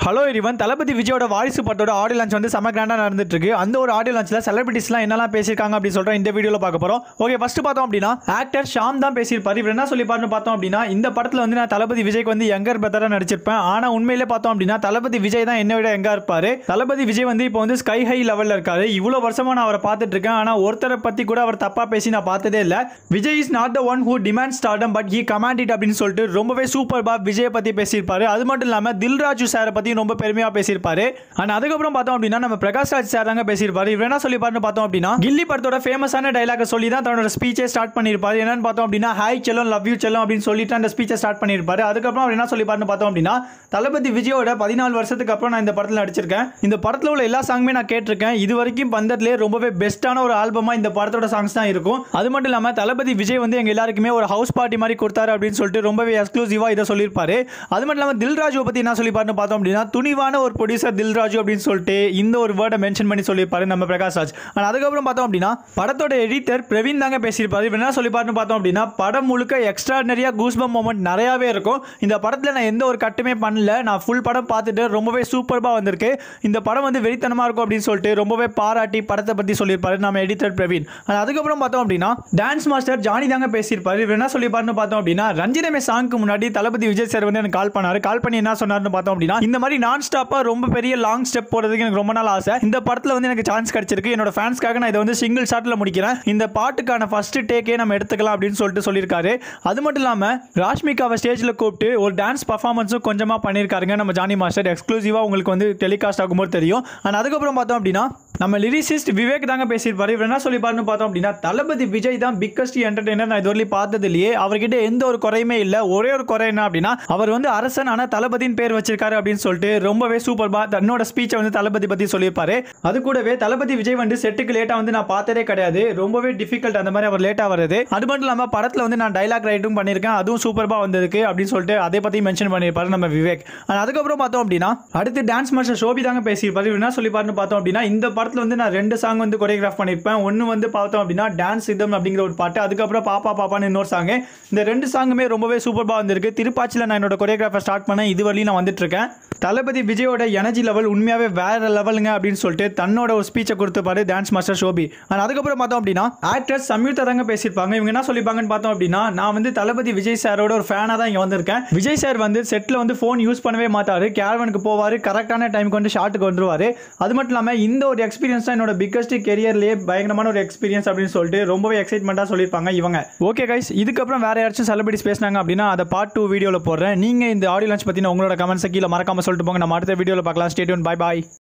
Hello everyone, தளபதி விஜயோட வாரிசு படத்தோட ஆடியோ லான்ச் வந்து செம கிராண்டா நடந்துட்டு இருக்கு. அந்த ஒரு ஆடியோ லான்ச்ல செலிபிரிட்டிஸ்லாம் என்னெல்லாம் பேசியிருக்காங்க அப்படின்னு சொல்ற இந்த வீடியோல பார்க்க போறோம். ஓகே, ஃபர்ஸ்ட் பார்த்தோம் அப்படின்னா ஆக்டர் ஷாம் தான் பேசியிருப்பாரு. இவர் என்ன சொல்லிப்பாருன்னு பார்த்தோம் அப்படின்னா, இந்த படத்துல வந்து நான் தளபதி விஜய்க்கு வந்து யங்கர் பிரதரா நடிச்சிருப்பேன். ஆனா உண்மையிலே பார்த்தோம் அப்படின்னா தளபதி விஜய் தான் என்னை விட யங்கா இருப்பாரு. தளபதி விஜய் வந்து இப்போ வந்து ஸ்கை ஹை லெவல்ல இருக்காரு. இவ்வளவு வருஷமா நான் அவரை பார்த்துட்டு இருக்கேன். ஆனா ஒருத்தரை பத்தி கூட அவர் தப்பா பேசி நான் பார்த்ததே இல்ல. Vijay is not the one who demand stardom but he command it அப்படின்னு சொல்லிட்டு ரொம்பவே சூப்பர்பா விஜய் பத்தி பேசியிருப்பாரு. அது மட்டும் இல்லாம தில்ராஜு சாரை பத்தி ரொம்ப பெருமையா பேசியிருப்பாரு. ஆனா அதுக்கப்புறம் பார்த்தோம் அப்படின்னா நம்ம பிரகாஷ் ராஜ் சார் தாங்க பேசியிருப்பாரு. இவர் என்ன சொல்லிப்பாருன்னு பார்த்தோம் அப்படின்னா, கில்லி படத்தோட ஃபேமஸான டைலாக சொல்லி தான் தன்னோட ஸ்பீச்சை ஸ்டார்ட் பண்ணியிருப்பாரு. என்னன்னு பார்த்தோம் அப்படின்னா, ஹாய் செல்லம், லவ் யூ செல்லம் அப்படின்னு சொல்லிட்டு அந்த ஸ்பீச்சை ஸ்டார்ட் பண்ணியிருப்பாரு. அதுக்கப்புறம் அவர் என்ன சொல்லிப்பாருன்னு பார்த்தோம் அப்படின்னா, தளபதி விஜயோட 14 வருஷத்துக்கு அப்புறம் நான் இந்த படத்தில் நடிச்சிருக்கேன். இந்த படத்தில் உள்ள எல்லா சாங்குமே நான் கேட்டிருக்கேன். இது வரைக்கும் வந்ததுலேயே ரொம்பவே பெஸ்ட்டான ஒரு ஆல்பமா இந்த படத்தோட சாங்ஸ் தான் இருக்கும். அது மட்டும் இல்லாமல் தளபதி விஜய் வந்து எங்க எல்லாருக்குமே ஒரு ஹவுஸ் பார்ட்டி மாதிரி கொடுத்தாரு அப்படின்னு சொல்லிட்டு ரொம்பவே எக்ஸ்க்ளூசிவா இதை சொல்லியிருப்பாரு. அது மட்டும் இல்லாமல் தில்ராஜு பத்தி என்ன சொல்லிப்பாருன்னு பார்த்தோம் அப்படின்னா, துணிவான ஒரு ப்ரொடியூசர் தில்ராஜு அப்படின்னு சொல்லிட்டு இந்த ஒரு வேர்டை மென்ஷன் பண்ணி சொல்லியிருப்பாரு நம்ம பிரகாஷ் ராஜ். அதுக்கப்புறம் பார்த்தோம் அப்படின்னா படத்தோட எடிட்டர் பிரவீன் தாங்க பேசியிருப்பாரு. இவர் என்ன சொல்லிப்பாருன்னு பார்த்தோம் அப்படின்னா, படம் முழுக்க எக்ஸ்ட்ராடனரியா கூஸ்பம் மொமெண்ட் நிறையவே இருக்கும். இந்த படத்தில் நான் எந்த ஒரு கட்டுமே பண்ணல. நான் ஃபுல் படம் பார்த்துட்டு ரொம்பவே சூப்பர்பா வந்திருக்கு. இந்த படம் வந்து வெறித்தனமா இருக்கும் அப்படின்னு சொல்லிட்டு ரொம்பவே பாராட்டி படத்தை பத்தி சொல்லியிருப்பாரு நம்ம எடிட்டர் பிரவீன். அதுக்கப்புறம் பார்த்தோம் அப்படின்னா டான்ஸ் மாஸ்டர் ஜானி தாங்க பேசியிருப்பாரு. இவர் என்ன சொல்லிப்பாருன்னு பார்த்தோம் அப்படின்னா, ரஞ்சிதமே சாங்க்கு முன்னாடி தளபதி விஜய் சார் வந்து எனக்கு கால் பண்ணாரு. கால் பண்ணி என்ன சொன்னாருன்னு பார்த்தோம் அப்படின்னா, இந்த மாதிரி நான் ஸ்டாப்பா ரொம்ப பெரிய லாங் ஸ்டெப் போறதுக்கு எனக்கு ரொம்ப நாள் ஆசை. இந்த படத்துல வந்து எனக்கு சான்ஸ் கிடைச்சிருக்கு. என்னோட ஃபேன்ஸ்க்காக நான் இதை வந்து சிங்கிள் ஷாட்ல முடிக்கிறேன். இந்த பாட்டுக்கான ஃபர்ஸ்ட் டேக்கே நம்ம எடுத்துக்கலாம் அப்படின்னு சொல்லிட்டு சொல்லியிருக்காரு. அது மட்டும் இல்லாம ராஷ்மிகாவை ஸ்டேஜ்ல கூப்பிட்டு ஒரு டான்ஸ் பர்ஃபார்மன்ஸும் கொஞ்சமா பண்ணியிருக்காருங்க நம்ம ஜானி மாஸ்டர். எக்ஸ்க்ளூசிவா உங்களுக்கு வந்து டெலிகாஸ்ட் ஆகும்போது தெரியும். அதுக்கப்புறம் பார்த்தோம் அப்படின்னா நம்ம லிரிசிஸ்ட் விவேக் தாங்க பேசியிருப்பாரு. இவர் என்ன சொல்லிப்பாருன்னு பார்த்தோம் அப்படின்னா, தளபதி விஜய் தான் பிக்கஸ்ட் என்டர்டெய்னர் நான் இதுவரையும் பார்த்தது இல்லையே. அவர்கிட்ட எந்த ஒரு குறையுமே இல்லை. ஒரே ஒரு குறை என்ன அப்படின்னா, அவர் வந்து அரசன் ஆனா தளபதியின் பேர் வச்சிருக்காரு அப்படின்னு சொல்லிட்டு ரொம்பவே சூப்பர்பா தன்னோட ஸ்பீச்சை வந்து தளபதி பத்தி சொல்லியிருப்பாரு. அது கூடவே தளபதி விஜய் வந்து செட்டுக்கு லேட்டா வந்து நான் பார்த்ததே கிடையாது. ரொம்பவே டிஃபிகல்ட் அந்த மாதிரி அவர் லேட்டா வருது. அது மட்டும் இல்லாம படத்துல வந்து நான் டைலாக் ரைட்டும் பண்ணியிருக்கேன். அதுவும் சூப்பர்பா வந்திருக்கு அப்படின்னு சொல்லிட்டு அதை பத்தி மென்ஷன் பண்ணியிருப்பாரு நம்ம விவேக். அதுக்கப்புறம் பார்த்தோம் அப்படின்னா அடுத்து டான்ஸ் மாஸ்டர் ஷோபி தாங்க பேசியிருப்பாரு. இவர் என்ன சொல்லிப்பாருன்னு பார்த்தோம் அப்படின்னா, இந்த படத்துல வந்து நான் 2 சாங் வந்து கொரியோகிராஃப் பண்ணியிருப்பேன். ஒன்று வந்து பார்த்தோம் அப்படின்னா டான்ஸ் இதம் அப்படிங்கிற ஒரு பாட்டு, அதுக்கப்புறம் பாப்பா பாப்பான்னு இன்னொரு சாங். இந்த 2 சாங்குமே ரொம்பவே சூப்பர்பா வந்திருக்கு. திருப்பாச்சியில் நான் என்னோட கொரியோகிராஃபர் ஸ்டார்ட் பண்ணேன். இது வரையும் நான் வந்துட்டு இருக்கேன். தளபதி விஜயோட எனர்ஜி லெவல் உண்மையாவே வேற லெவலுங்க அப்படின்னு சொல்லிட்டு தன்னோட ஒரு ஸ்பீச்சை கொடுத்துப்பாரு டான்ஸ் மாஸ்டர் ஷோபி. அதுக்கப்புறம் பார்த்தோம் அப்படின்னா ஆக்டர்ஸ் சம்யுக்தா தாங்க பேசியிருப்பாங்க. இவங்க என்ன சொல்லிப்பாங்கன்னு பார்த்தோம் அப்படின்னா, நான் வந்து தளபதி விஜய் சாரோட ஒரு ஃபேனா தான் இங்க வந்திருக்கேன். விஜய் சார் வந்து செட்ல வந்து போன் யூஸ் பண்ணவே மாட்டாரு. கேரவனுக்கு போவாரு, கரெக்டான டைமுக்கு வந்து ஷாட்டுக்கு வந்துருவாரு. அது மட்டும் இல்லாம இந்த ஒரு எக்ஸ்பீரியன்ஸ் தான் என்னோட பிக்கஸ்ட் கெரியர்லயே பயங்கரமான ஒரு எக்ஸ்பீரியன்ஸ் அப்படின்னு சொல்லிட்டு ரொம்பவே எக்ஸைட்மெண்டா சொல்லியிருப்பாங்க இவங்க. ஓகே கைஸ், இதுக்கப்புறம் வேற யாராச்சும் செலிபிரிட்டிஸ் பேசினாங்க அப்படின்னா அதை பார்ட் 2 வீடியோல போடுறேன். நீங்க இந்த ஆடியோ லான்ச் பத்தின உங்களோட கமெண்ட்ஸ் கீழே மறக்காம சொல்லிட்டு போங்க. நம்ம அடுத்த வீடியோல பார்க்கலாம். Stay tune. பை பாய்.